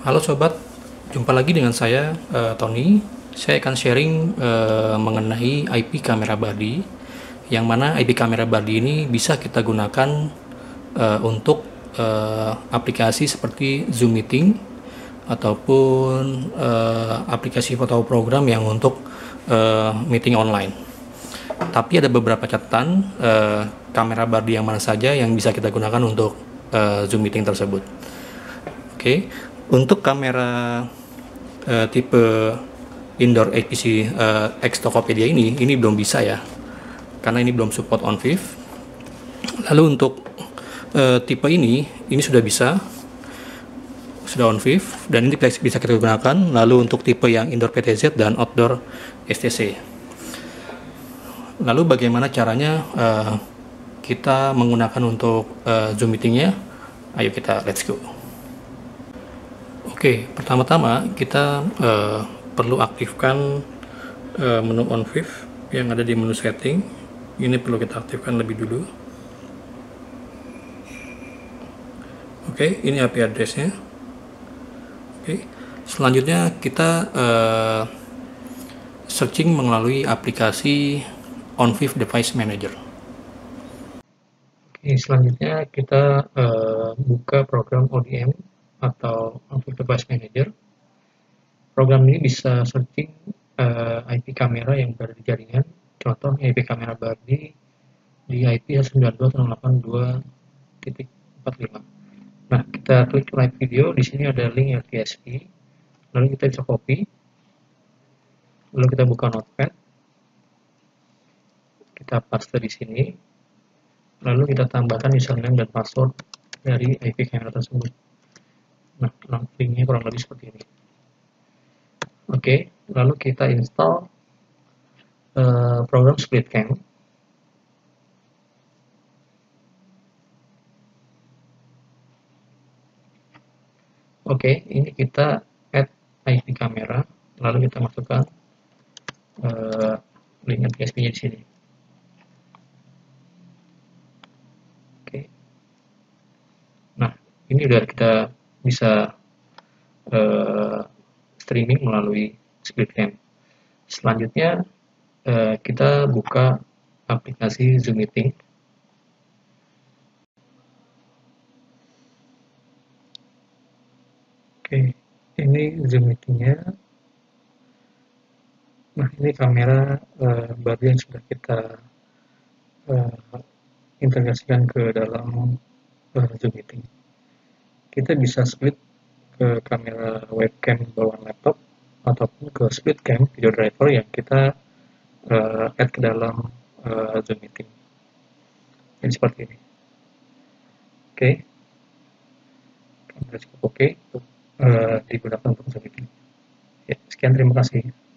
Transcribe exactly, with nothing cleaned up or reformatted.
Halo sobat, jumpa lagi dengan saya eh, Tony. Saya akan sharing eh, mengenai I P kamera body, yang mana I P kamera body ini bisa kita gunakan eh, untuk eh, aplikasi seperti Zoom Meeting ataupun eh, aplikasi foto program yang untuk eh, meeting online. Tapi ada beberapa catatan eh, kamera body yang mana saja yang bisa kita gunakan untuk eh, Zoom Meeting tersebut. Oke, untuk kamera uh, tipe indoor A P C uh, X Tokopedia ini, ini belum bisa ya, karena ini belum support on-viv. Lalu untuk uh, tipe ini, ini sudah bisa, sudah on-viv, dan ini bisa kita gunakan. Lalu untuk tipe yang indoor P T Z dan outdoor S T C. Lalu bagaimana caranya uh, kita menggunakan untuk uh, Zoom meetingnya? Ayo kita let's go. Oke, pertama-tama kita uh, perlu aktifkan uh, menu on-viv yang ada di menu setting. Ini perlu kita aktifkan lebih dulu. Oke, ini I P address-nya. Oke, selanjutnya kita uh, searching melalui aplikasi on-viv Device Manager. Oke, selanjutnya kita uh, buka program O D M atau on-viv Device Manager. Program ini bisa searching uh, I P kamera yang berada di jaringan. Contoh I P kamera body di I P satu sembilan dua titik nol delapan dua titik empat lima. Nah, kita klik live video. Di sini ada link L T S P. Lalu kita bisa copy. Lalu kita buka Notepad. Kita paste di sini. Lalu kita tambahkan username dan password dari I P kamera tersebut. Nah, linknya kurang lebih seperti ini. Oke, lalu kita install uh, program SplitCam. Oke, ini kita add I P kamera, lalu kita masukkan uh, link L T S P-nya di sini. Oke, nah ini udah kita bisa uh, streaming melalui SplitCam. Selanjutnya uh, kita buka aplikasi Zoom Meeting. Oke, ini Zoom Meeting-nya. Nah, ini kamera uh, baru yang sudah kita uh, integrasikan ke dalam uh, Zoom Meeting. Kita bisa split ke kamera webcam bawaan laptop ataupun ke SplitCam video driver yang kita uh, add ke dalam uh, Zoom Meeting. Ini seperti ini. Oke, kamera cukup oke untuk uh, digunakan untuk Zoom Meeting. Ya, sekian, terima kasih.